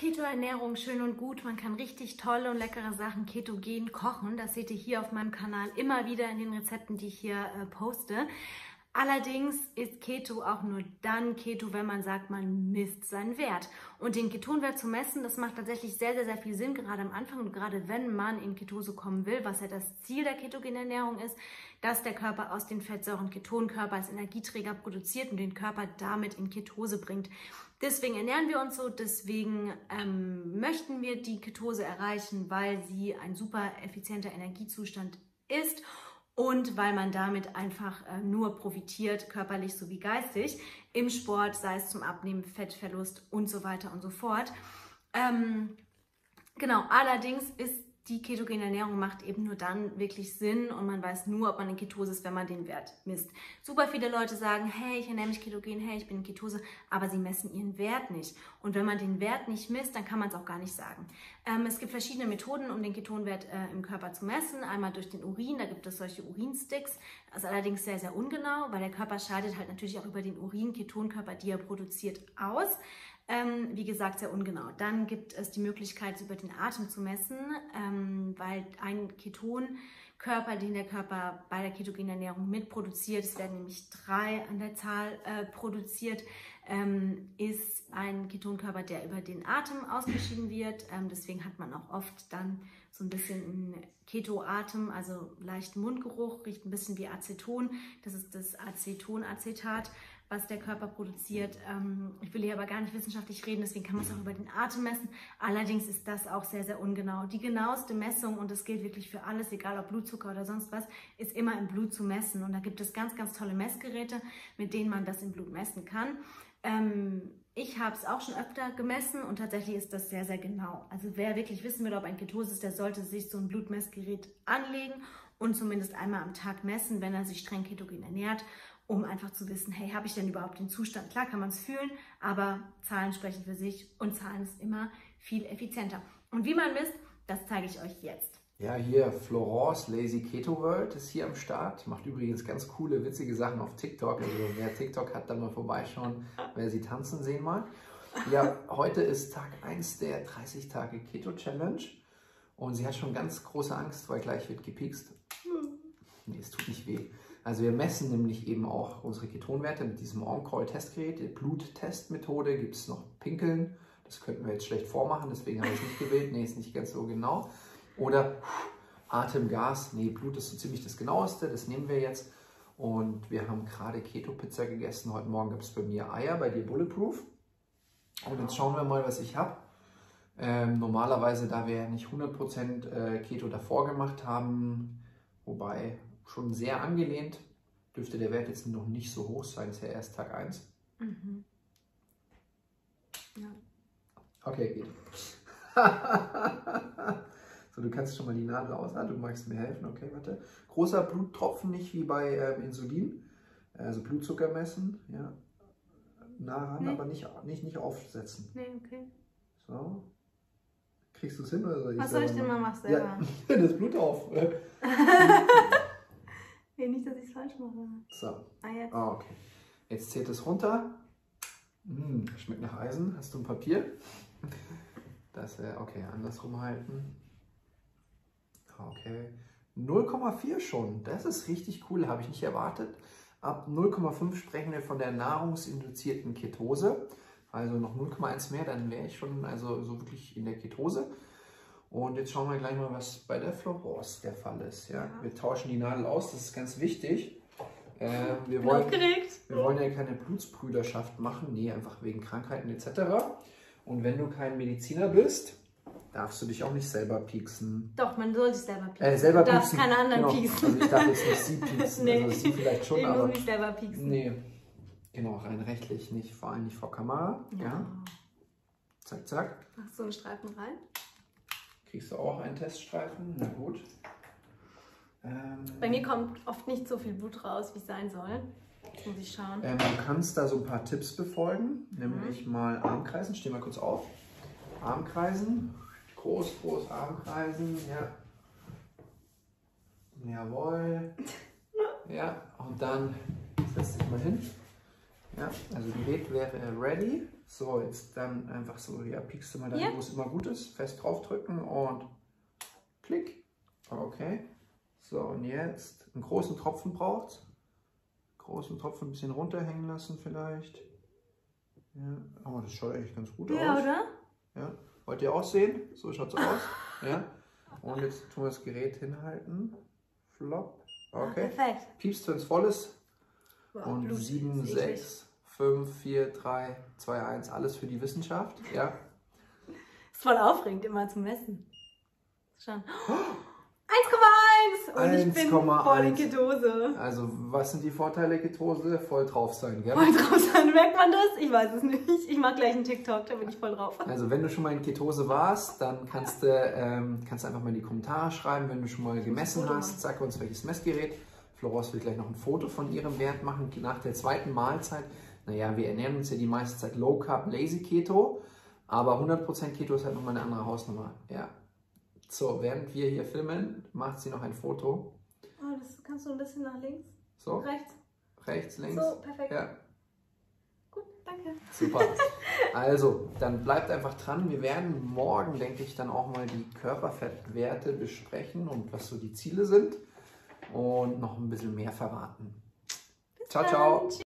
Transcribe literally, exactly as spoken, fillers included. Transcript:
Keto-Ernährung schön und gut. Man kann richtig tolle und leckere Sachen ketogen kochen. Das seht ihr hier auf meinem Kanal immer wieder in den Rezepten, die ich hier äh, poste. Allerdings ist Keto auch nur dann Keto, wenn man sagt, man misst seinen Wert. Und den Ketonwert zu messen, das macht tatsächlich sehr, sehr, sehr viel Sinn, gerade am Anfang und gerade wenn man in Ketose kommen will, was ja das Ziel der ketogenen Ernährung ist, dass der Körper aus den Fettsäuren Ketonkörper als Energieträger produziert und den Körper damit in Ketose bringt. Deswegen ernähren wir uns so, deswegen ähm, möchten wir die Ketose erreichen, weil sie ein super effizienter Energiezustand ist. Und weil man damit einfach äh, nur profitiert, körperlich sowie geistig, im Sport, sei es zum Abnehmen, Fettverlust und so weiter und so fort. Ähm, genau, allerdings ist die ketogene Ernährung macht eben nur dann wirklich Sinn und man weiß nur, ob man in Ketose ist, wenn man den Wert misst. Super viele Leute sagen, hey, ich ernähre mich ketogen, hey, ich bin in Ketose, aber sie messen ihren Wert nicht. Und wenn man den Wert nicht misst, dann kann man es auch gar nicht sagen. Ähm, es gibt verschiedene Methoden, um den Ketonwert äh, im Körper zu messen. Einmal durch den Urin, da gibt es solche Urinsticks. Das ist allerdings sehr, sehr ungenau, weil der Körper scheidet halt natürlich auch über den Urin Ketonkörper, die er produziert, aus. Ähm, wie gesagt, sehr ungenau. Dann gibt es die Möglichkeit, es über den Atem zu messen, ähm, weil ein Ketonkörper, den der Körper bei der ketogenen Ernährung mitproduziert, es werden nämlich drei an der Zahl äh, produziert, ähm, ist ein Ketonkörper, der über den Atem ausgeschieden wird. Ähm, deswegen hat man auch oft dann so ein bisschen einen Ketoatem, also leichten Mundgeruch, riecht ein bisschen wie Aceton. Das ist das Acetonacetat, was der Körper produziert. Ich will hier aber gar nicht wissenschaftlich reden, deswegen kann man es auch über den Atem messen. Allerdings ist das auch sehr, sehr ungenau. Die genaueste Messung, und das gilt wirklich für alles, egal ob Blutzucker oder sonst was, ist immer im Blut zu messen. Und da gibt es ganz, ganz tolle Messgeräte, mit denen man das im Blut messen kann. Ich habe es auch schon öfter gemessen und tatsächlich ist das sehr, sehr genau. Also wer wirklich wissen will, ob ein Ketose ist, der sollte sich so ein Blutmessgerät anlegen und zumindest einmal am Tag messen, wenn er sich streng ketogen ernährt, um einfach zu wissen, hey, habe ich denn überhaupt den Zustand? Klar kann man es fühlen, aber Zahlen sprechen für sich und Zahlen ist immer viel effizienter. Und wie man misst, das zeige ich euch jetzt. Ja, hier Florence Lazy Keto World ist hier am Start. Macht übrigens ganz coole, witzige Sachen auf TikTok. Also wer TikTok hat, dann mal vorbeischauen, wer sie tanzen sehen mag. Ja, heute ist Tag eins der dreißig Tage Keto Challenge. Und sie hat schon ganz große Angst, weil gleich wird gepikst. Nee, es tut nicht weh. Also wir messen nämlich eben auch unsere Ketonwerte mit diesem On-Call-Testgerät. Die Bluttestmethode gibt es noch Pinkeln. Das könnten wir jetzt schlecht vormachen, deswegen habe ich es nicht gewählt. Nee, ist nicht ganz so genau. Oder Atemgas. Nee, Blut ist so ziemlich das Genaueste. Das nehmen wir jetzt. Und wir haben gerade Keto-Pizza gegessen. Heute Morgen gibt es bei mir Eier, bei dir Bulletproof. Und jetzt schauen wir mal, was ich habe. Ähm, normalerweise, da wir ja nicht hundert Prozent äh, Keto davor gemacht haben, wobei schon sehr angelehnt, dürfte der Wert jetzt noch nicht so hoch sein, ist ja erst Tag eins. Mhm. Ja. Okay, geht. So, du kannst schon mal die Nadel aus. Ah, du magst mir helfen. Okay, warte. Großer Bluttropfen, nicht wie bei ähm, Insulin. Also Blutzucker messen. Ja. Nah ran, nee. aber nicht, nicht, nicht aufsetzen. Nee, okay. So. Kriegst du es hin? Oder soll ich Was soll ich denn mal machen selber? Ja, das Blut auf. Nee, nicht, dass ich es falsch mache. So. Ah, jetzt. Ah, okay. Jetzt zählt es runter. Hm, schmeckt nach Eisen. Hast du ein Papier? Das wäre, okay, andersrum halten. Okay. null Komma vier schon. Das ist richtig cool, habe ich nicht erwartet. Ab null Komma fünf sprechen wir von der nahrungsinduzierten Ketose. Also noch null Komma eins mehr, dann wäre ich schon also so wirklich in der Ketose. Und jetzt schauen wir gleich mal, was bei der Florence der Fall ist. Ja? Ja. Wir tauschen die Nadel aus, das ist ganz wichtig. Äh, wir, wollen, wir wollen ja keine Blutsbrüderschaft machen, nee, einfach wegen Krankheiten et cetera. Und wenn du kein Mediziner bist, darfst du dich auch nicht selber pieksen. Doch, man soll sich selber pieksen. Äh, selber du darfst pieksen. keine anderen Genau. pieksen. Also ich darf jetzt nicht sie pieksen, Nee. also sie vielleicht schon, ich aber... muss mich selber pieksen. Nee, genau, rein rechtlich nicht, vor allem nicht vor Kamera. Ja. Ja. Zack, zack. Machst du einen Streifen rein? Kriegst du auch einen Teststreifen? Na gut. Ähm, Bei mir kommt oft nicht so viel Blut raus, wie es sein soll. Jetzt muss ich schauen. Ähm, du kannst da so ein paar Tipps befolgen, nämlich mhm. mal Armkreisen. Steh mal kurz auf. Armkreisen. Groß, groß Armkreisen. Ja. Jawohl. Ja, und dann setz dich mal hin. Ja, also Gerät wäre ready. So, jetzt dann einfach so, ja, piekst du mal dahin, Ja. wo es immer gut ist. Fest draufdrücken und klick. Okay. So, und jetzt einen großen Tropfen braucht. Großen Tropfen ein bisschen runterhängen lassen vielleicht. Ja, aber das schaut eigentlich ganz gut Ja, aus. oder? Ja. Wollt ihr auch sehen? So schaut es aus. Ja. Und jetzt tun wir das Gerät hinhalten. Flop. Okay. Perfekt. Piepst, wenn es voll ist. Wow, Und Blut sieben, ist sechs, fünf, vier, drei, zwei, eins, alles für die Wissenschaft. Ja. Ist voll aufregend, immer zu messen. Schon. eins Komma eins! Und ich bin voll in Ketose. Also, was sind die Vorteile Ketose? Voll drauf sein, gell? Voll drauf sein, merkt man das? Ich weiß es nicht. Ich mache gleich einen TikTok, da bin ich voll drauf. Also, wenn du schon mal in Ketose warst, dann kannst du, ähm, kannst du einfach mal in die Kommentare schreiben, wenn du schon mal gemessen hast. Sag uns, welches Messgerät. Florence will gleich noch ein Foto von ihrem Wert machen nach der zweiten Mahlzeit. Naja, wir ernähren uns ja die meiste Zeit Low Carb, Lazy Keto, aber hundert Prozent Keto ist halt nochmal eine andere Hausnummer. Ja. So, während wir hier filmen, macht sie noch ein Foto. Oh, das kannst du ein bisschen nach links. So. Rechts. Rechts, links. So, perfekt. Ja. Gut, danke. Super. Also, dann bleibt einfach dran. Wir werden morgen, denke ich, dann auch mal die Körperfettwerte besprechen und was so die Ziele sind und noch ein bisschen mehr verraten. Ciao, ciao.